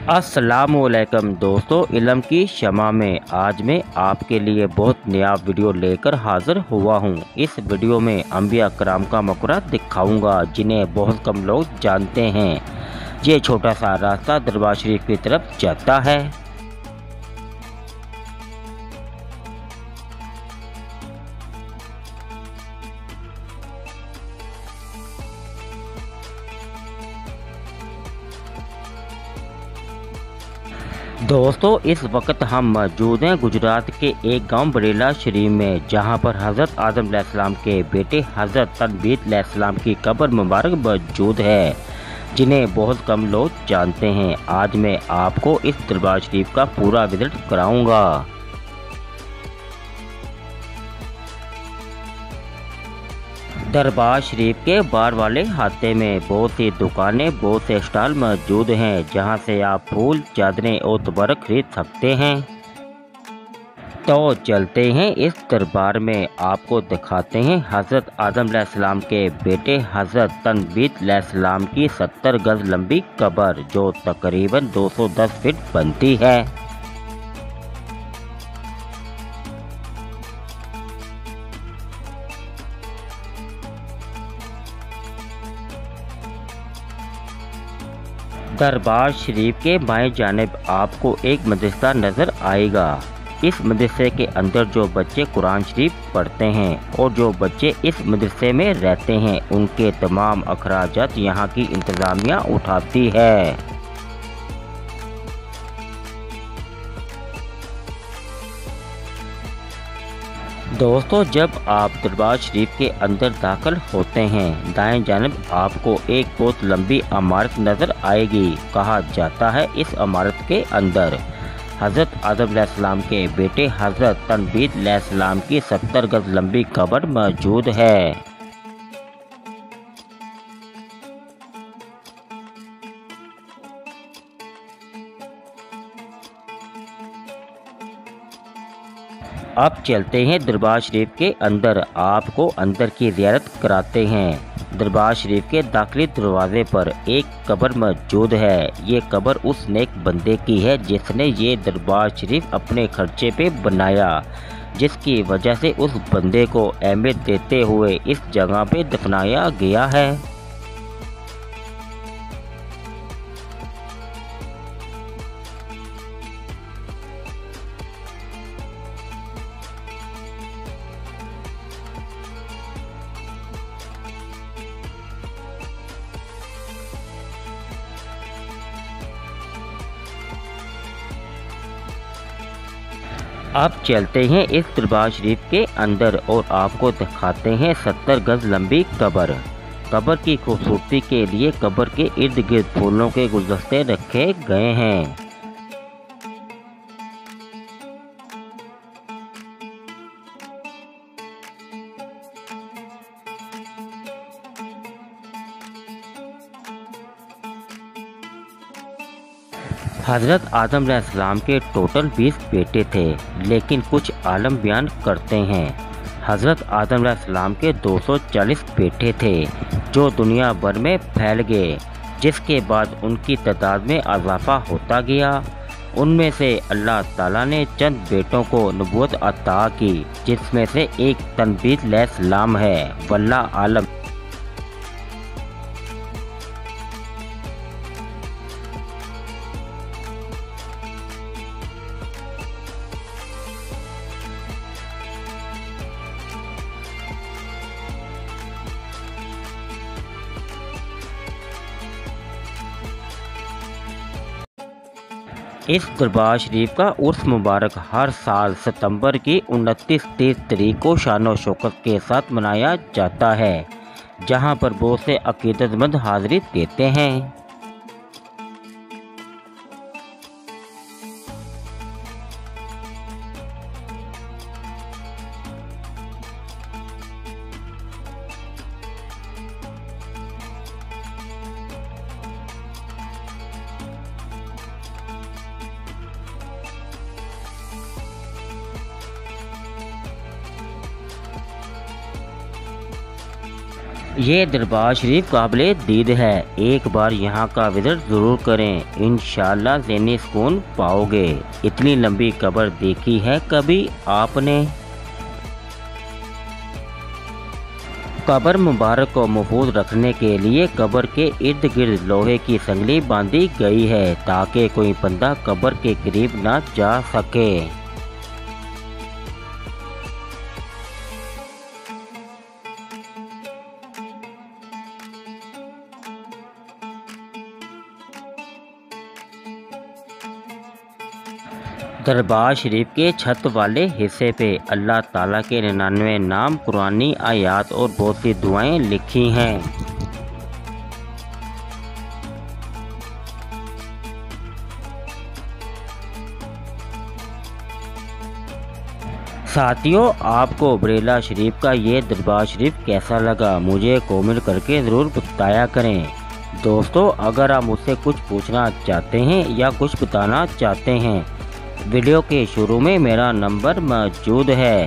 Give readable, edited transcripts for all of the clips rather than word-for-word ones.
अस्सलामुअलैकुम दोस्तों, इल्म की शमा में आज मैं आपके लिए बहुत नया वीडियो लेकर हाज़िर हुआ हूँ। इस वीडियो में अंबिया कराम का मकबरा दिखाऊंगा जिन्हें बहुत कम लोग जानते हैं। ये छोटा सा रास्ता दरबार शरीफ की तरफ जाता है। दोस्तों, इस वक्त हम मौजूद हैं गुजरात के एक गांव बरेला शरीफ में, जहां पर हज़रत आदम अलैहिस्सलाम के बेटे हज़रत तनवीर अलैहिस्सलाम की कब्र मुबारक मौजूद है, जिन्हें बहुत कम लोग जानते हैं। आज मैं आपको इस दरबार शरीफ का पूरा विजिट कराऊंगा। दरबार शरीफ के बाहर वाले हाते में बहुत सी दुकानें, बहुत से स्टॉल मौजूद हैं, जहां से आप फूल, चादरें और तबरक खरीद सकते हैं। तो चलते हैं इस दरबार में, आपको दिखाते हैं हज़रत आदम अलैहिस्सलाम के बेटे हज़रत तनवीर अलैहिस्सलाम की 70 गज लंबी कब्र, जो तकरीबन 210 फीट बनती है। दरबार शरीफ के बाएं जानिब आपको एक मदरसा नज़र आएगा। इस मदरसे के अंदर जो बच्चे कुरान शरीफ पढ़ते हैं और जो बच्चे इस मदरसे में रहते हैं, उनके तमाम अखराजात यहाँ की इंतज़ामिया उठाती है। दोस्तों, जब आप दरबार शरीफ के अंदर दाखिल होते हैं, दाएं जानिब आपको एक बहुत लंबी इमारत नज़र आएगी। कहा जाता है इस इमारत के अंदर हज़रत आदम अलैहिस्सलाम के बेटे हज़रत तनवीर अलैहिस्सलाम की 70 गज लंबी कब्र मौजूद है। अब चलते हैं दरबार शरीफ के अंदर, आपको अंदर की ज़ियारत कराते हैं। दरबार शरीफ के दाखिली दरवाजे पर एक कब्र मौजूद है। ये कब्र उस नेक बंदे की है जिसने ये दरबार शरीफ अपने खर्चे पे बनाया, जिसकी वजह से उस बंदे को अहमियत देते हुए इस जगह पे दफनाया गया है। अब चलते हैं इस दरबार शरीफ के अंदर और आपको दिखाते हैं 70 गज लंबी कब्र। कब्र की खूबसूरती के लिए कब्र के इर्द गिर्द फूलों के गुलदस्ते रखे गए हैं। हज़रत आदम अलैहिस्सलाम के टोटल 20 बेटे थे, लेकिन कुछ आलम बयान करते हैं हज़रत आदम अलैहिस्सलाम के 240 बेटे थे, जो दुनिया भर में फैल गए, जिसके बाद उनकी तादाद में इजाफा होता गया। उनमें से अल्लाह ताला ने चंद बेटों को नबूवत अता की, जिसमें से एक तनवीर अलैहिस्सलाम है। वल्लाह आलम। इस दरबार शरीफ का उर्स मुबारक हर साल सितंबर की 29-30 तारीख को शान शौकत के साथ मनाया जाता है, जहां पर बहुत से अकीदतमंद हाज़िरी देते हैं। ये दरबार शरीफ काबिले दीद है, एक बार यहाँ का विजिट ज़रूर करें, इंशाअल्लाह ज़हनी सुकून पाओगे। इतनी लंबी कब्र देखी है कभी आपने? कब्र मुबारक को महफूज रखने के लिए कब्र के इर्द गिर्द लोहे की संगली बांधी गई है ताकि कोई बंदा कब्र के करीब ना जा सके। दरबार शरीफ के छत वाले हिस्से पे अल्लाह ताला के 99 नाम, कुरानी आयात और बहुत सी दुआएं लिखी हैं। साथियों, आपको बरेला शरीफ का ये दरबार शरीफ कैसा लगा मुझे कमेंट करके ज़रूर बताया करें। दोस्तों, अगर आप मुझसे कुछ पूछना चाहते हैं या कुछ बताना चाहते हैं, वीडियो के शुरू में मेरा नंबर मौजूद है।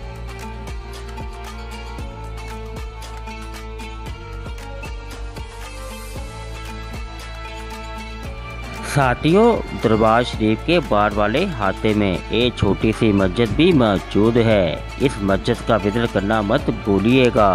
साथियों, दरबार शरीफ के बाहर वाले हाथे में एक छोटी सी मस्जिद भी मौजूद है। इस मस्जिद का विजिट करना मत भूलिएगा।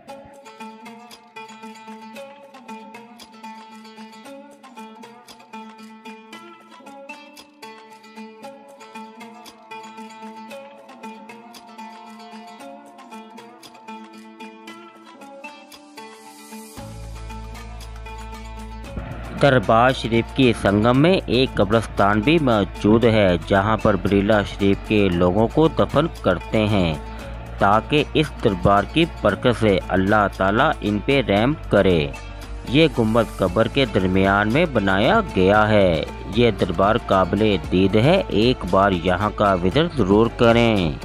दरबार शरीफ की संगम में एक कब्रिस्तान भी मौजूद है जहां पर बरेला शरीफ के लोगों को दफन करते हैं ताकि इस दरबार की बरकत से अल्लाह ताला इन पे रहम करे। ये गुंबद कब्र के दरमियान में बनाया गया है। ये दरबार काबिले दीद है, एक बार यहाँ का विजिट ज़रूर करें।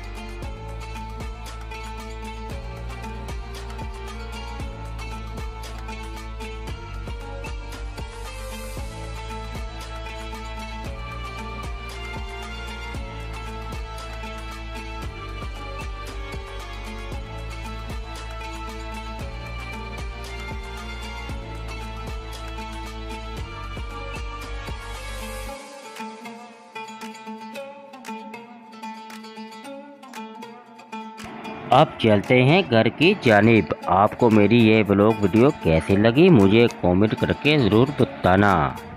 अब चलते हैं घर की जानिब। आपको मेरी ये ब्लॉग वीडियो कैसी लगी मुझे कमेंट करके ज़रूर बताना।